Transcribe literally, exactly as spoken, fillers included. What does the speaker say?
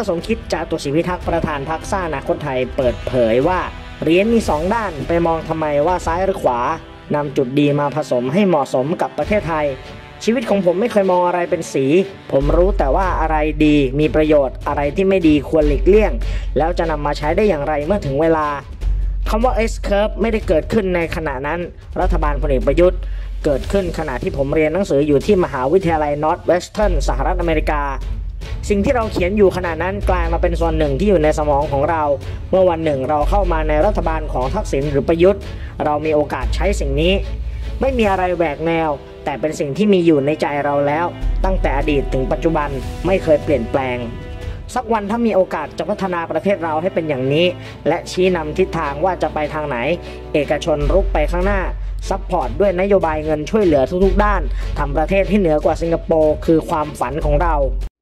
สมคิดจาตุศรีพิทักษ์ประธานพรรคสร้างอนาคตไทยเปิดเผยว่าเหรียญมีสองด้านไปมองทำไมว่าซ้ายหรือขวานำจุดดีมาผสมให้เหมาะสมกับประเทศไทยชีวิตของผมไม่เคยมองอะไรเป็นสีผมรู้แต่ว่าอะไรดีมีประโยชน์อะไรที่ไม่ดีควรหลีกเลี่ยงแล้วจะนำมาใช้ได้อย่างไรเมื่อถึงเวลาคำว่า S-curve ไม่ได้เกิดขึ้นในขณะนั้นรัฐบาลพลเอกประยุทธ์เกิดขึ้นขณะที่ผมเรียนหนังสืออยู่ที่มหาวิทยาลัย Northwestern สหรัฐอเมริกาสิ่งที่เราเขียนอยู่ขณะนั้นกลายมาเป็นส่วนหนึ่งที่อยู่ในสมองของเราเมื่อวันหนึ่งเราเข้ามาในรัฐบาลของทักษิณหรือประยุทธ์เรามีโอกาสใช้สิ่งนี้ไม่มีอะไรแหวกแนวแต่เป็นสิ่งที่มีอยู่ในใจเราแล้วตั้งแต่อดีตถึงปัจจุบันไม่เคยเปลี่ยนแปลงสักวันถ้ามีโอกาสจะพัฒนาประเทศเราให้เป็นอย่างนี้และชี้นำทิศทางว่าจะไปทางไหนเอกชนรุกไปข้างหน้าซัพพอร์ตด้วยนโยบายเงินช่วยเหลือทุกๆด้านทำประเทศที่เหนือกว่าสิงคโปร์คือความฝันของเรา